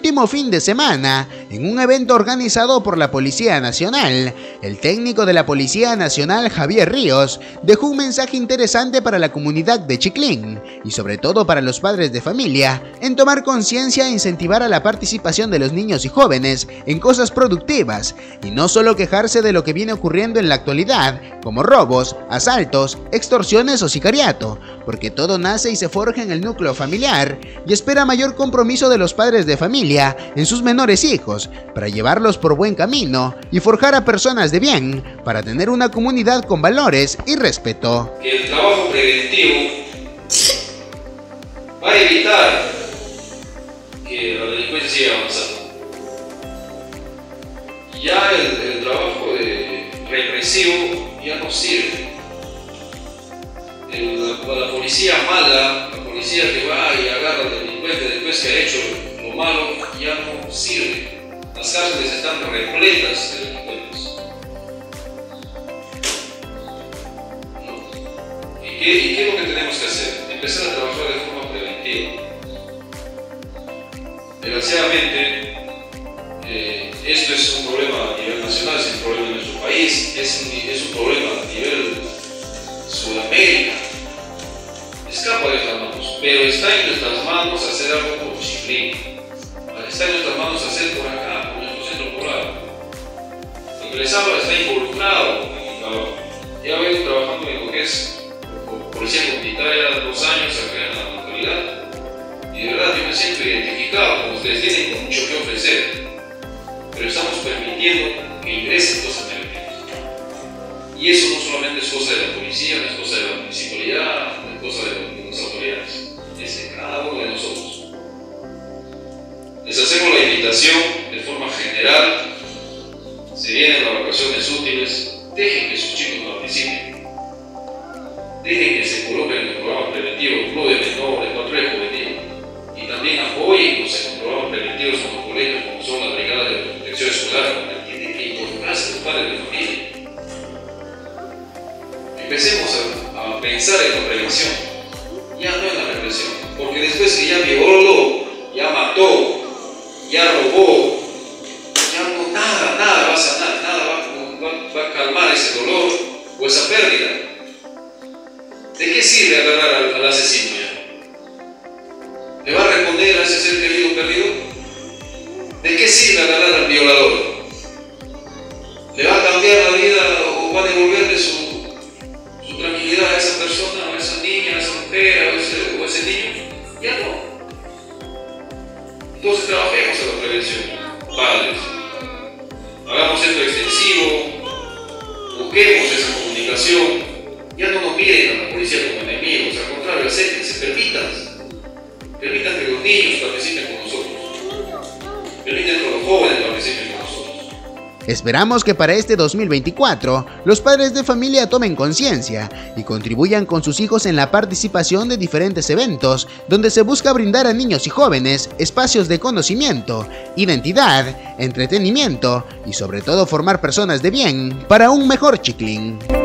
último fin de semana, en un evento organizado por la Policía Nacional, el técnico de la Policía Nacional, Javier Ríos, dejó un mensaje interesante para la comunidad de Chiclín y sobre todo para los padres de familia en tomar conciencia e incentivar a la participación de los niños y jóvenes en cosas productivas y no solo quejarse de lo que viene ocurriendo en la actualidad, como robos, asaltos, extorsiones o sicariato, porque todo nace y se forja en el núcleo familiar y espera mayor compromiso de los padres de familia en sus menores hijos para llevarlos por buen camino y forjar a personas de bien para tener una comunidad con valores y respeto. El trabajo preventivo va a evitar que la delincuencia siga avanzando. Ya el trabajo represivo ya no sirve. La policía mala, la policía que va y agarra al delincuente después que ha hecho lo malo, ya no sirve. Las cárceles están repletas de delincuentes. ¿No? ¿Y qué es lo que tenemos que hacer? Empezar a trabajar de forma preventiva. Desgraciadamente, esto es un problema a nivel nacional, es un problema en nuestro país, es un problema a nivel Sudamérica. Escapa de nuestras manos, pero está en nuestras manos hacer algo por Chiclín. Está en nuestras manos hacer por acá, por nuestro centro poblado. Lo que les habla está involucrado en el trabajo. Ya vengo trabajando en lo que es policía comunitaria 2 años acá en la localidad. Y de verdad yo me siento identificado con ustedes, tienen mucho que ofrecer. Pero estamos permitiendo que ingresen cosas negativas. Y eso no solamente es cosa de la policía, no es cosa de la municipalidad, no es cosa de las autoridades, es de cada uno de nosotros. Les hacemos la invitación de forma general, se vienen las vacaciones útiles, dejen que sus chicos participen, dejen que se coloquen en los programas preventivos, club de menores, patrulla juvenil, y también apoyen los programas preventivos en los colegios, como son las brigadas de protección escolar, donde tienen que involucrarse los padres de familia. Empecemos a pensar en la prevención, ya no en la represión, porque después que ya violó, ya mató, ya robó, ya no, nada va a sanar, nada va a calmar ese dolor o esa pérdida. ¿De qué sirve agarrar al asesino ya? ¿Le va a responder a ese ser querido perdido? ¿De qué sirve agarrar al violador? ¿Le va a cambiar la vida o va a devolverle su tranquilidad a esa persona, a esa niña, a esa mujer, o ese niño? Ya no. Entonces trabajemos en la prevención, padres. Hagamos esto extensivo, busquemos esa comunicación. Ya no nos miren a la policía como enemigos, al contrario, acérquense, permitan que los niños participen con nosotros, permitan que los jóvenes participen con nosotros. Esperamos que para este 2024 los padres de familia tomen conciencia y contribuyan con sus hijos en la participación de diferentes eventos donde se busca brindar a niños y jóvenes espacios de conocimiento, identidad, entretenimiento y sobre todo formar personas de bien para un mejor Chiclín.